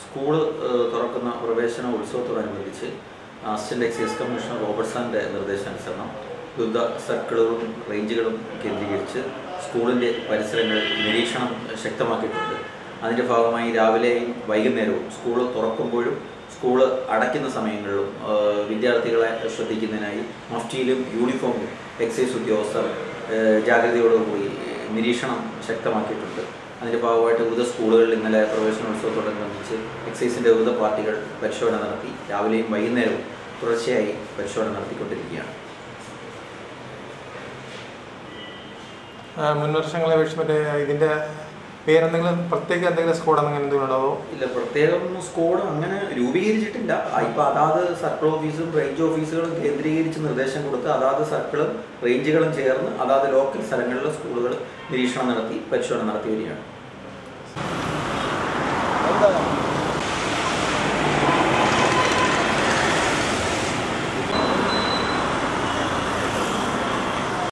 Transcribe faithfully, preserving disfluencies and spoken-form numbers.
School തുറക്കുന്ന പ്രവേശന ഉത്സവത്തോടനുബന്ധിച്ച് അസിസ്റ്റന്റ് എക്സൈസ് കമ്മീഷണർ റോബർട്ട് സാറിൻ്റെ നിർദ്ദേശാനുസരണം വിവിധ സർക്കിളുകളും റേഞ്ചുകളും കേന്ദ്രീകരിച്ച് സ്കൂളിൻ്റെ പരിസരങ്ങളിൽ നിരീക്ഷണം ശക്തമാക്കിയിട്ടുണ്ട്. അതിൻ്റെ ഭാഗമായി രാവിലെയും വൈകുന്നേരവും സ്കൂൾ തുറക്കുമ്പോഴും സ്കൂൾ അടയ്ക്കുന്ന സമയങ്ങളിലും വിദ്യാർത്ഥികളെ ശ്രദ്ധിക്കുന്നതിനായി മഫ്റ്റിയിലും യൂണിഫോമിലും എക്സൈസ് ഉദ്യോഗസ്ഥർ ജാഗ്രതയോടുകൂടി നിരീക്ഷണം ശക്തമാക്കിയിട്ടുണ്ട്. അതിൻ്റെ ഭാഗമായിട്ട് വിവിധ സ്കൂളുകളിൽ ഇന്നലെ പ്രവേശനോത്സവത്തോടനുബന്ധിച്ച് എക്സൈസിൻ്റെ വിവിധ പാർട്ടികൾ പരിശോധന നടത്തി. രാവിലെയും വൈകുന്നേരവും തുടർച്ചയായി പരിശോധന നടത്തിക്കൊണ്ടിരിക്കുകയാണ്. മുൻ വർഷങ്ങളെ അപേക്ഷിച്ച് മറ്റേ ഇതിൻ്റെ പേരെന്തെങ്കിലും പ്രത്യേക എന്തെങ്കിലും സ്കോഡ് അങ്ങനെ എന്തെങ്കിലും ഉണ്ടാവോ? ഇല്ല, പ്രത്യേകം സ്കോഡ് അങ്ങനെ രൂപീകരിച്ചിട്ടില്ല. ഇപ്പം അതാത് സർക്കിൾ ഓഫീസും റേഞ്ച് ഓഫീസുകളും കേന്ദ്രീകരിച്ച് നിർദ്ദേശം കൊടുത്ത് അതാത് സർക്കിളും റേഞ്ചുകളും ചേർന്ന് അതാത് ലോക്കൽ സ്ഥലങ്ങളിലെ സ്കൂളുകൾ നിരീക്ഷണം നടത്തി പരിശോധന നടത്തി വരികയാണ്.